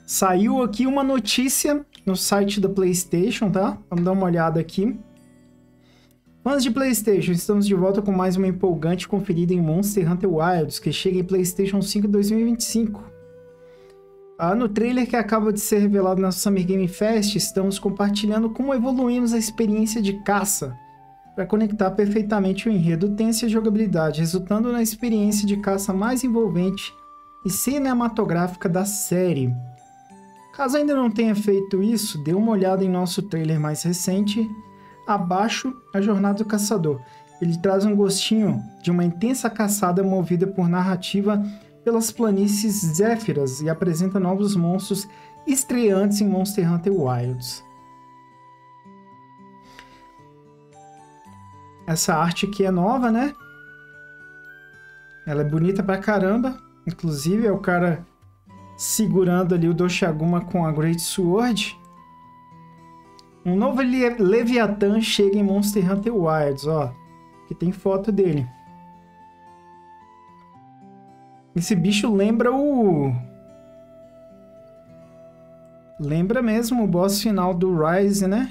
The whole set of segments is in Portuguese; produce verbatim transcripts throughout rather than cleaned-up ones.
Saiu aqui uma notícia no site da PlayStation, tá? Vamos dar uma olhada aqui. Fãs de PlayStation, estamos de volta com mais uma empolgante conferida em Monster Hunter Wilds, que chega em PlayStation cinco em dois mil e vinte e cinco. Ah, no trailer que acaba de ser revelado na Summer Game Fest, estamos compartilhando como evoluímos a experiência de caça para conectar perfeitamente o enredo tenso e a jogabilidade, resultando na experiência de caça mais envolvente e cinematográfica da série. Caso ainda não tenha feito isso, dê uma olhada em nosso trailer mais recente, Abaixo, a Jornada do Caçador. Ele traz um gostinho de uma intensa caçada movida por narrativa pelas planícies Zéfiras e apresenta novos monstros estreantes em Monster Hunter Wilds. Essa arte aqui é nova, né? Ela é bonita pra caramba. Inclusive é o cara segurando ali o Doshaguma com a Great Sword. Um novo Le Leviatã chega em Monster Hunter Wilds, ó. Aqui tem foto dele. Esse bicho lembra o... Lembra mesmo o boss final do Rise, né?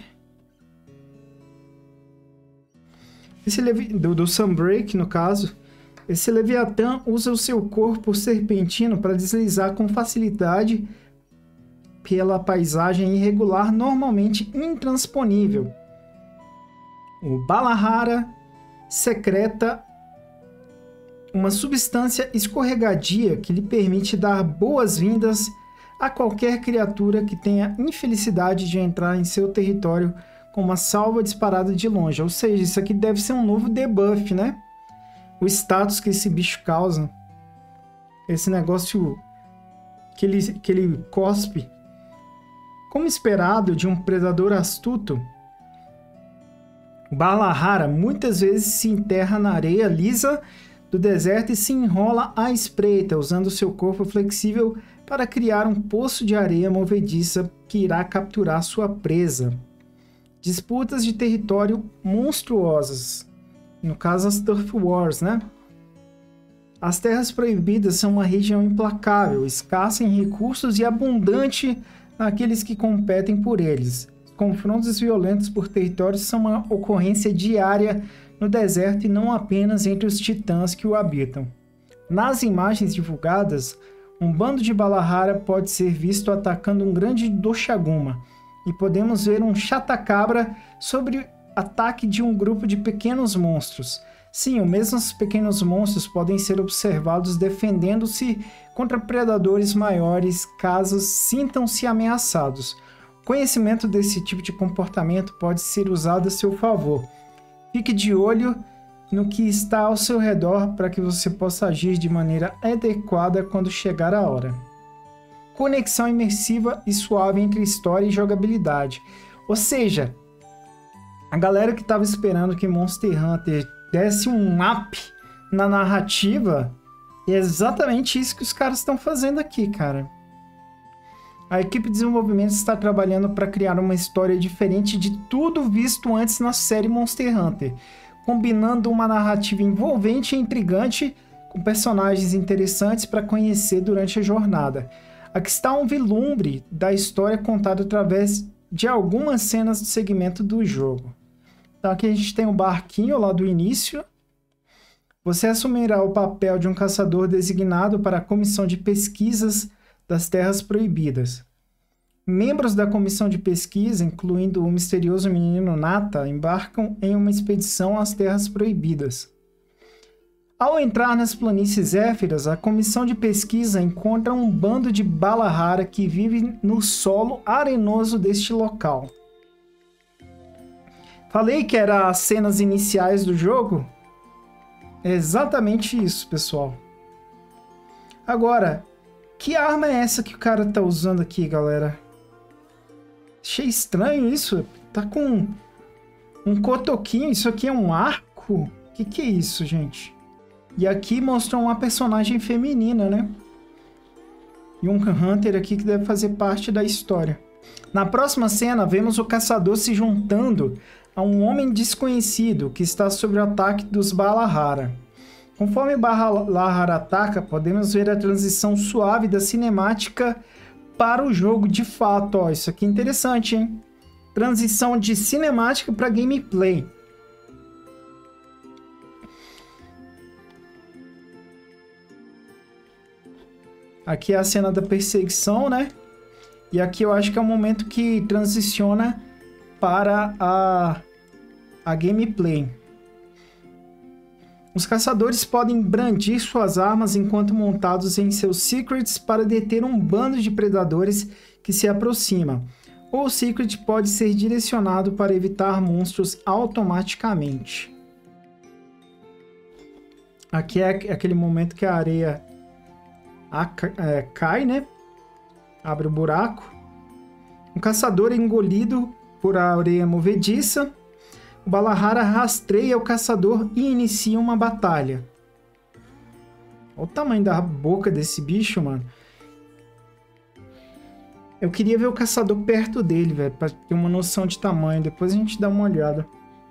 Esse Levi... do, do Sunbreak, no caso. Esse Leviatã usa o seu corpo serpentino para deslizar com facilidade pela paisagem irregular, normalmente intransponível. O Balahara secreta uma substância escorregadia que lhe permite dar boas-vindas a qualquer criatura que tenha infelicidade de entrar em seu território com uma salva disparada de longe. Ou seja, isso aqui deve ser um novo debuff, né? O status que esse bicho causa. Esse negócio que ele, que ele cospe. Como esperado de um predador astuto, o Balahara muitas vezes se enterra na areia lisa do deserto e se enrola à espreita, usando seu corpo flexível para criar um poço de areia movediça que irá capturar sua presa. Disputas de território monstruosas. No caso, as Turf Wars, né? As Terras Proibidas são uma região implacável, escassa em recursos e abundante naqueles que competem por eles. Confrontos violentos por territórios são uma ocorrência diária no deserto e não apenas entre os titãs que o habitam. Nas imagens divulgadas, um bando de Balahara pode ser visto atacando um grande Doshaguma, e podemos ver um Chatacabra sobre ataque de um grupo de pequenos monstros. Sim, os mesmos pequenos monstros podem ser observados defendendo-se contra predadores maiores caso sintam-se ameaçados. O conhecimento desse tipo de comportamento pode ser usado a seu favor. Fique de olho no que está ao seu redor para que você possa agir de maneira adequada quando chegar a hora. Conexão imersiva e suave entre história e jogabilidade. Ou seja, a galera que estava esperando que Monster Hunter desse um up na narrativa, é exatamente isso que os caras estão fazendo aqui, cara. A equipe de desenvolvimento está trabalhando para criar uma história diferente de tudo visto antes na série Monster Hunter, combinando uma narrativa envolvente e intrigante com personagens interessantes para conhecer durante a jornada. Aqui está um vislumbre da história contada através de algumas cenas do segmento do jogo. Então aqui a gente tem o barquinho lá do início. Você assumirá o papel de um caçador designado para a Comissão de Pesquisas das Terras Proibidas. Membros da comissão de pesquisa, incluindo o misterioso menino Nata, embarcam em uma expedição às Terras Proibidas. Ao entrar nas planícies Zéfiras, a comissão de pesquisa encontra um bando de Balahara que vive no solo arenoso deste local. Falei que era as cenas iniciais do jogo? É exatamente isso, pessoal. Agora, que arma é essa que o cara tá usando aqui, galera? Achei estranho isso. Tá com um cotoquinho. Isso aqui é um arco? Que que é isso, gente? E aqui mostra uma personagem feminina, né? E um Hunter aqui que deve fazer parte da história. Na próxima cena, vemos o caçador se juntando a um homem desconhecido que está sob o ataque dos Balahara. Conforme Balahara ataca, podemos ver a transição suave da cinemática para o jogo de fato. Ó, isso aqui é interessante, hein? Transição de cinemática para gameplay. Aqui é a cena da perseguição, né? E aqui eu acho que é o momento que transiciona para a, a gameplay. Os caçadores podem brandir suas armas enquanto montados em seus secrets para deter um bando de predadores que se aproxima. Ou o secret pode ser direcionado para evitar monstros automaticamente. Aqui é aquele momento que a areia a, é, cai, né? Abre o buraco. Um caçador é engolido por a areia movediça. O Balahara rastreia o caçador e inicia uma batalha. Olha o tamanho da boca desse bicho, mano. Eu queria ver o caçador perto dele, velho, pra ter uma noção de tamanho. Depois a gente dá uma olhada.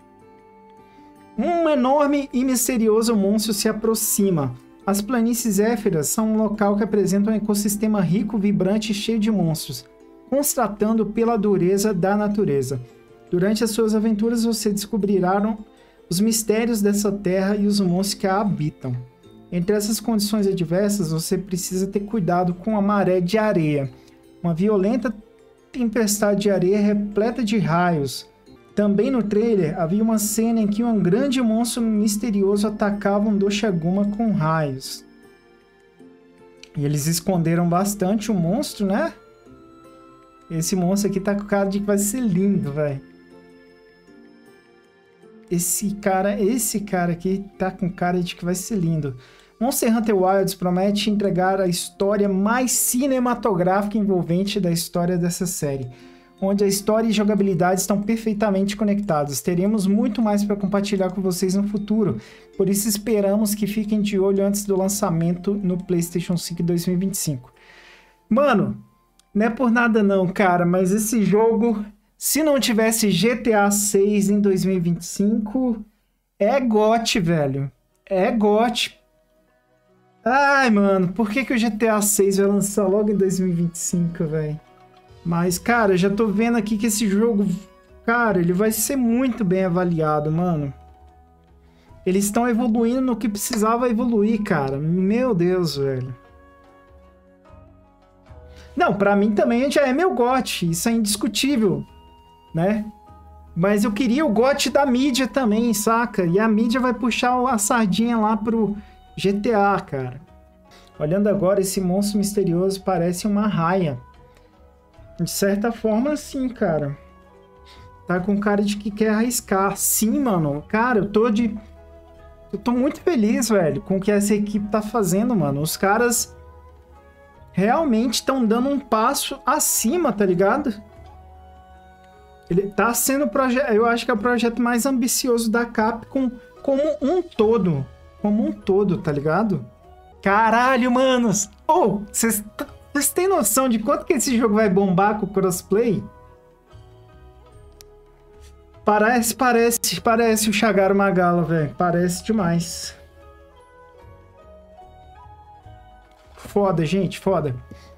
Um enorme e misterioso monstro se aproxima. As planícies éferas são um local que apresenta um ecossistema rico, vibrante e cheio de monstros, constatando pela dureza da natureza. Durante as suas aventuras, você descobrirá os mistérios dessa terra e os monstros que a habitam. Entre essas condições adversas, você precisa ter cuidado com a maré de areia. Uma violenta tempestade de areia repleta de raios. Também no trailer, havia uma cena em que um grande monstro misterioso atacava um Doshaguma com raios. E eles esconderam bastante o monstro, né? Esse monstro aqui tá com cara de que vai ser lindo, velho. Esse cara, esse cara aqui tá com cara de que vai ser lindo. Monster Hunter Wilds promete entregar a história mais cinematográfica e envolvente da história dessa série, onde a história e jogabilidade estão perfeitamente conectados. Teremos muito mais para compartilhar com vocês no futuro, por isso esperamos que fiquem de olho antes do lançamento no PlayStation cinco dois mil e vinte e cinco. Mano, não é por nada não, cara, mas esse jogo, se não tivesse G T A seis em dois mil e vinte e cinco, é G O T, velho. É G O T. Ai, mano, por que que o G T A seis vai lançar logo em dois mil e vinte e cinco, velho? Mas, cara, eu já tô vendo aqui que esse jogo, cara, ele vai ser muito bem avaliado, mano. Eles estão evoluindo no que precisava evoluir, cara. Meu Deus, velho. Não, pra mim também já é meu G O T, isso é indiscutível, né? Mas eu queria o G O T da mídia também, saca? E a mídia vai puxar a sardinha lá pro G T A, cara. Olhando agora, esse monstro misterioso parece uma raia. De certa forma, sim, cara. Tá com cara de que quer arriscar. Sim, mano. Cara, eu tô de... Eu tô muito feliz, velho, com o que essa equipe tá fazendo, mano. Os caras realmente estão dando um passo acima, tá ligado? Ele tá sendo o projeto... Eu acho que é o projeto mais ambicioso da Capcom como um todo. Como um todo, tá ligado? Caralho, manos! Oh, vocês têm noção de quanto que esse jogo vai bombar com o crossplay? Parece, parece, parece o Shagaru Magala, velho. Parece demais. Foda, gente, foda.